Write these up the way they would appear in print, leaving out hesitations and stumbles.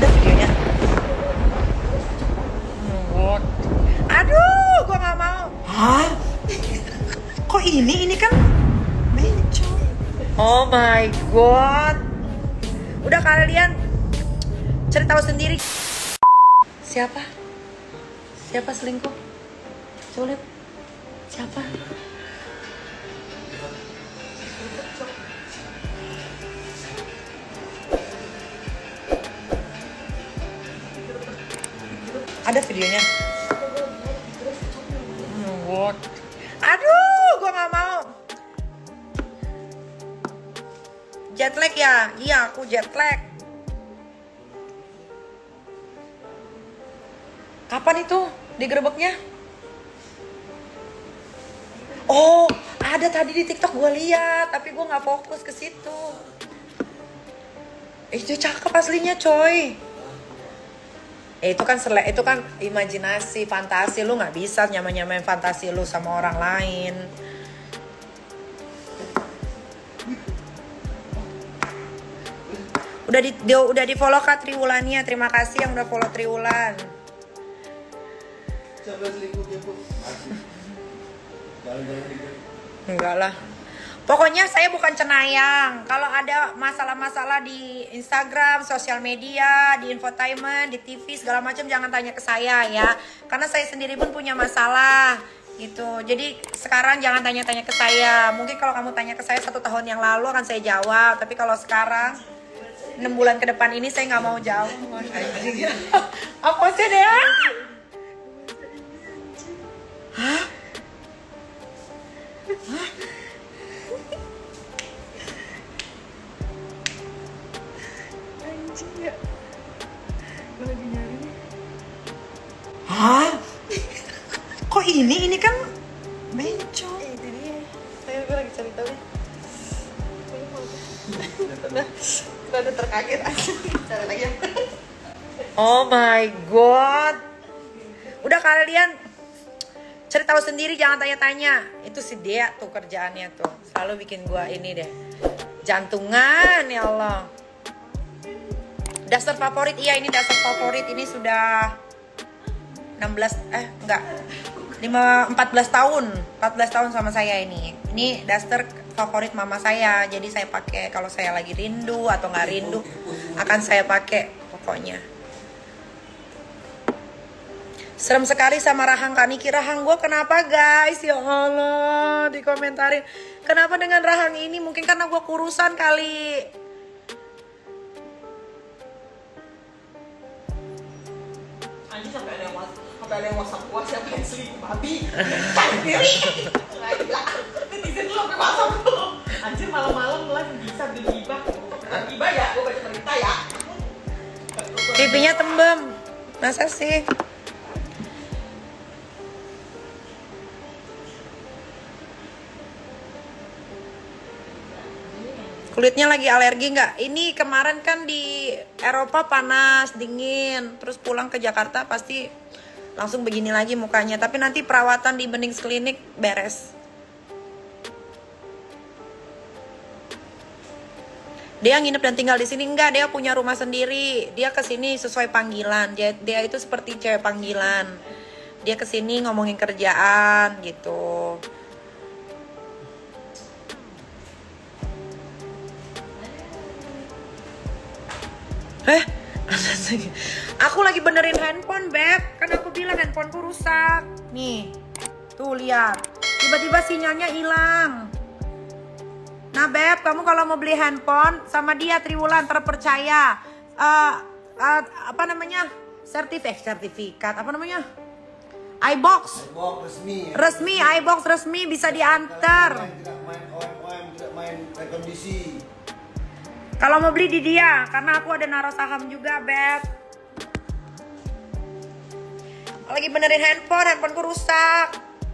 Ada videonya. What? Aduh, gua nggak mau. Hah? Kok ini kan bencong. Oh my god. Udah kalian cari tahu sendiri. Siapa? Siapa selingkuh? Coba lihat. Siapa? Ada videonya. What? Aduh, gua nggak mau. Jet lag ya? Iya, aku jet lag. Kapan itu digerebeknya? Oh, ada tadi di TikTok gue lihat, tapi gue nggak fokus ke situ. Itu cakep aslinya, coy. Itu kan imajinasi, fantasi. Lu nggak bisa nyamain fantasi lu sama orang lain. Udah di follow Kak Triwulannya. Terima kasih yang udah follow Triwulan. Siapa selingkuh dia, Bu? Enggak lah. Pokoknya saya bukan cenayang. Kalau ada masalah-masalah di Instagram, sosial media, di infotainment, di TV segala macam jangan tanya ke saya ya. Karena saya sendiri pun punya masalah gitu. Jadi sekarang jangan tanya-tanya ke saya. Mungkin kalau kamu tanya ke saya 1 tahun yang lalu akan saya jawab. Tapi kalau sekarang 6 bulan ke depan ini saya nggak mau jawab. Apa sih dia? Hah? Hah? Anjing ya. Gue lagi nyari nih. Hah? Kok ini kan bencong. Itu dia. Gue lagi cari tahu nih. Udah terkaget aja. Cari lagi ya. Oh my god. Udah kalian cari tahu sendiri, jangan tanya-tanya. Itu si Dea tuh kerjaannya tuh. Selalu bikin gua ini deh. Jantungan ya Allah. Daster favorit, iya ini daster favorit. Ini sudah 14 tahun. 14 tahun sama saya ini. Ini daster favorit mama saya. Jadi saya pakai kalau saya lagi rindu atau nggak rindu akan saya pakai pokoknya. Serem sekali sama rahang Kak Niki. Rahang gue kenapa guys? Ya Allah, dikomentarin. Kenapa dengan rahang ini? Mungkin karena gue kurusan kali. Anjir sampai ada yang WhatsApp gua siapa yang selingkuh babi. Cari diri. Gila. Netizen lu sampai WhatsApp lu. Anjir malam-malam live bisa bergibah. Bergibah ya, gua baca berita ya. Pipinya tembem. Masa sih? Kulitnya lagi alergi nggak? Ini kemarin kan di Eropa panas, dingin. Terus pulang ke Jakarta pasti langsung begini lagi mukanya. Tapi nanti perawatan di Benings Klinik beres. Dia nginep dan tinggal di sini enggak? Dia punya rumah sendiri. Dia kesini sesuai panggilan. Dia itu seperti cewek panggilan. Dia kesini ngomongin kerjaan gitu. Aku lagi benerin handphone, Beb. Kan aku bilang handphoneku rusak. Nih, tuh lihat. Tiba-tiba sinyalnya hilang. Nah, Beb, kamu kalau mau beli handphone sama dia Triwulan terpercaya. Apa namanya? Sertifikat. Apa namanya? iBox. Resmi, iBox resmi bisa diantar. Tidak main OM, tidak main rekondisi. Kalau mau beli di dia, karena aku ada naruh saham juga, Beb. Lagi benerin handphoneku rusak.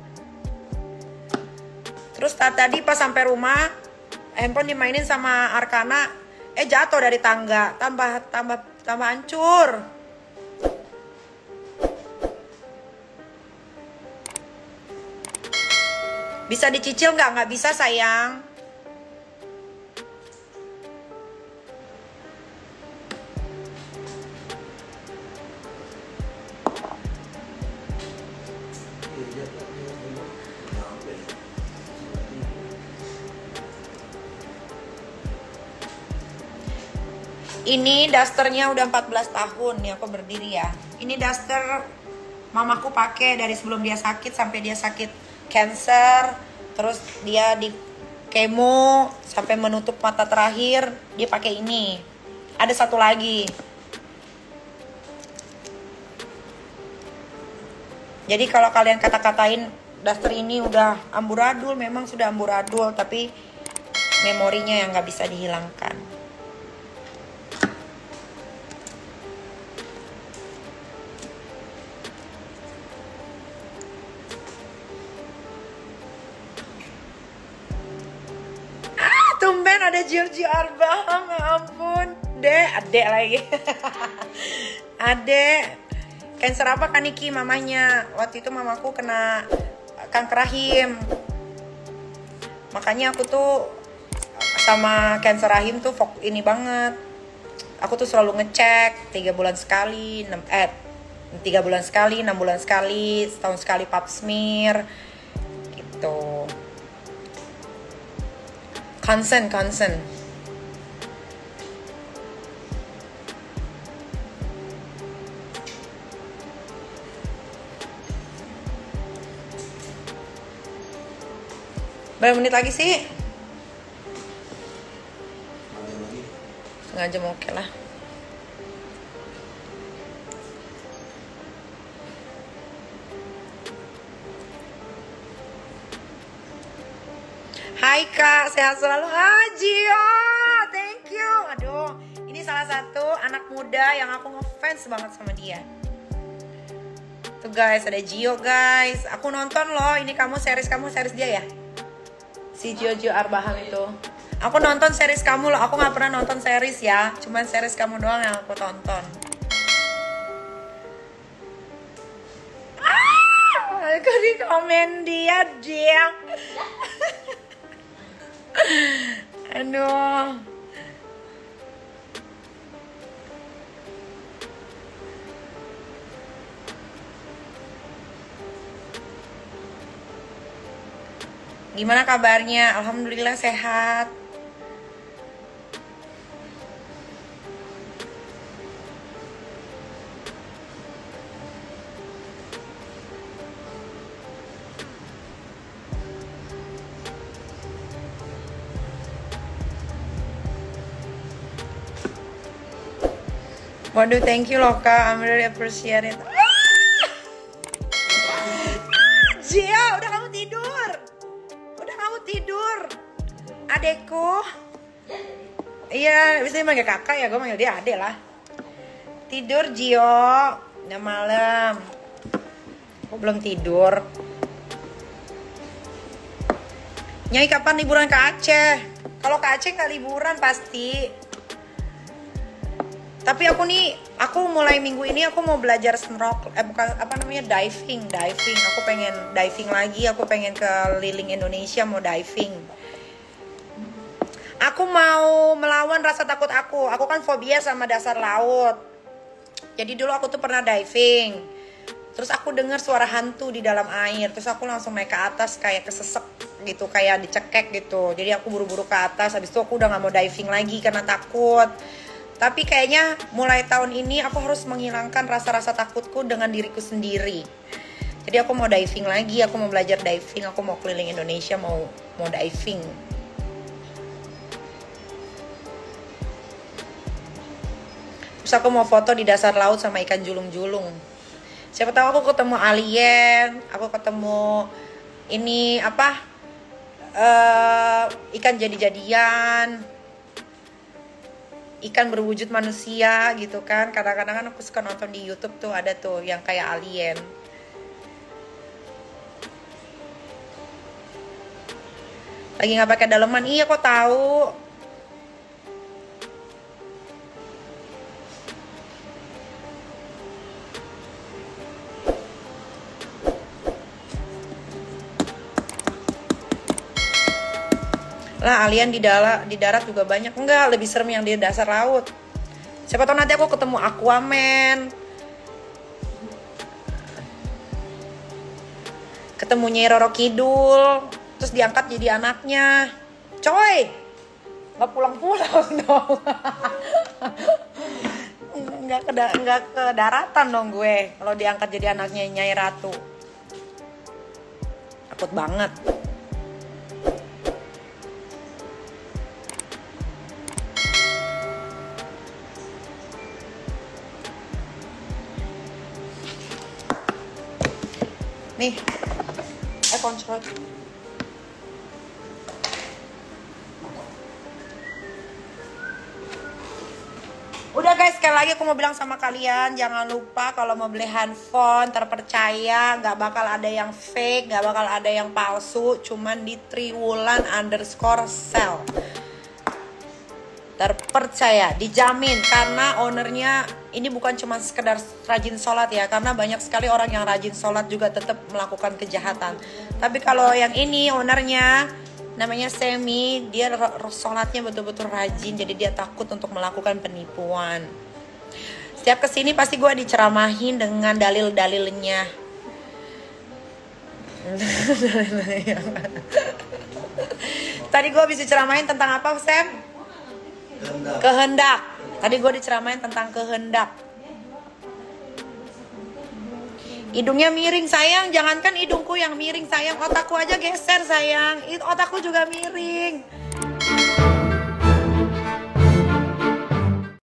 Terus tadi pas sampai rumah, handphone dimainin sama Arkana, jatuh dari tangga, tambah hancur. Bisa dicicil nggak? Nggak bisa sayang. Ini dasternya udah 14 tahun nih aku berdiri ya. Ini daster mamaku pakai dari sebelum dia sakit sampai dia sakit cancer. Terus dia di kemo sampai menutup mata terakhir dia pakai ini. Ada satu lagi. Jadi kalau kalian kata-katain daster ini udah amburadul, memang sudah amburadul, tapi memorinya yang nggak bisa dihilangkan. Tumben ada Giorgio Arbaham, ya ampun. Adek lagi. Adek. Cancer apa kan Niki mamanya? Waktu itu mamaku kena kanker rahim. Makanya aku tuh sama cancer rahim tuh ini banget. Aku tuh selalu ngecek 3 bulan sekali, 3 bulan sekali, 6 bulan sekali, setahun sekali pap smear gitu. Concern. Berapa menit lagi sih? Setengah jam oke lah. Hai Kak, sehat selalu. Gio, thank you. Aduh, ini salah satu anak muda yang aku ngefans banget sama dia. Tuh guys, ada Gio guys. Aku nonton loh, ini kamu series dia ya? Si Giorgio Arbaham itu. Aku nonton series kamu loh, aku gak pernah nonton series ya. Cuman series kamu doang yang aku tonton. Aku di komen dia. Aduh. Gimana kabarnya? Alhamdulillah sehat. Waduh, thank you loh Kak, I'm really appreciate it. Gia, udah kamu tidur. Adekku. Iya, bisa manggil kakak ya, gue manggil dia adek lah. Tidur Gio, udah malam. Kok belum tidur? Nyai kapan liburan ke Aceh? Kalau ke Aceh nggak liburan pasti. Tapi aku mulai minggu ini aku mau belajar snorkel, diving. Aku pengen diving lagi, aku pengen keliling Indonesia mau diving. Aku mau melawan rasa takut aku. Aku kan fobia sama dasar laut. Jadi dulu aku tuh pernah diving. Terus aku dengar suara hantu di dalam air. Terus aku langsung naik ke atas kayak kesesek gitu, kayak dicekek gitu. Jadi aku buru-buru ke atas. Habis itu aku udah gak mau diving lagi karena takut. Tapi kayaknya mulai tahun ini aku harus menghilangkan rasa-rasa takutku dengan diriku sendiri. Jadi aku mau diving lagi, aku mau belajar diving, aku mau keliling Indonesia, mau diving. Terus aku mau foto di dasar laut sama ikan julung-julung. Siapa tahu aku ketemu alien, aku ketemu ikan jadi-jadian. Ikan berwujud manusia gitu kan. Kadang-kadang kan aku suka nonton di YouTube tuh, ada tuh yang kayak alien. Lagi nggak pakai daleman? Iya, kok tahu? Lah, alien di darat juga banyak. Enggak, lebih serem yang di dasar laut. Siapa tahu nanti aku ketemu Aquaman, ketemu Nyai Roro Kidul, terus diangkat jadi anaknya. Coy, nggak pulang-pulang dong. nggak ke daratan dong gue kalau diangkat jadi anaknya Nyai Ratu. Takut banget. Nih, kontrol. Udah guys, sekali lagi aku mau bilang sama kalian, jangan lupa kalau mau beli handphone terpercaya, nggak bakal ada yang fake, nggak bakal ada yang palsu, cuman di Triwulan_sell. Terpercaya, dijamin, karena ownernya ini bukan cuma sekedar rajin sholat ya, karena banyak sekali orang yang rajin sholat juga tetap melakukan kejahatan. Tapi kalau yang ini ownernya namanya Semi, dia sholatnya betul-betul rajin, jadi dia takut untuk melakukan penipuan. Setiap kesini pasti gue diceramahin dengan dalil-dalilnya. Tadi gue bisa ceramahin tentang apa, Sam? Kehendak. Tadi gue diceramain tentang kehendak. Hidungnya miring sayang, jangankan hidungku yang miring sayang, otakku aja geser sayang. Otakku juga miring.